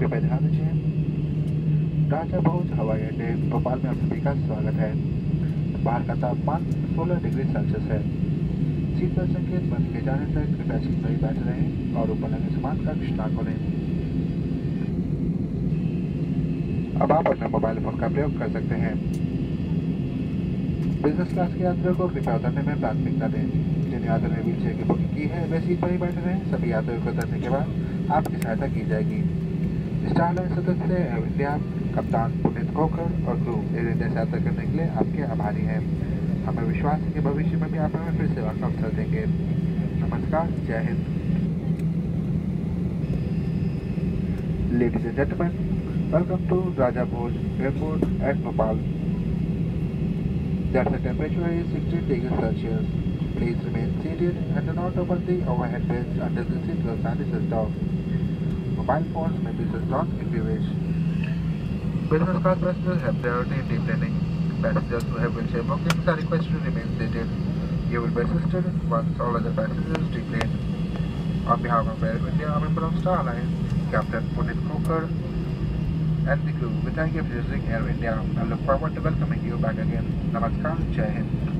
कृपया ध्यान दीजिए। राजा भोज हवाई अड्डे भोपाल में आप सभी का स्वागत है। बाहर का तापमान 16 डिग्री सेल्सियस है। सीट पर संकेत बंद किए जाने तक कृपया सीट पर ही बैठे रहें और ऊपर लगे सामान का कुछ ना खोलें। अब आप अपने मोबाइल फोन का प्रयोग कर सकते हैं। बिजनेस क्लास के यात्रियों को कृपया उतरने में प्राथमिकता दें। जिन यात्रियों ने व्हीलचेयर की बुकिंग की है वे सीट पर ही बैठे रहें। सभी यात्रियों को उतरने के बाद आपकी सहायता की जाएगी। स्टार लाइन सदस्य एयर इंडिया कप्तान पुनीत खोकर और क्रू एयर इंडिया से यात्रा करने के लिए आपके आभारी हैं। हमें विश्वास है कि भविष्य में भी आप हमें फिर सेवा का अवसर देंगे। नमस्कार, जय Hind. Ladies and gentlemen, welcome to Raja Bhoj Airport at Bhopal. The temperature is 16 degrees Celsius. Please remain seated and do not open the overhead bins until the seatbelt sign is switched off. Mobile phones may be switched on if you wish. Business class passengers have priority in deplaning. Passengers who have wheelchair bookings are requested to remain seated. You will be assisted once all other passengers deplane. On behalf of Air India, a member of Star Alliance, Captain Puneet Khokar and the crew, we thank you for using Air India and look forward to welcoming you back again. Namaskar, Jai Hind.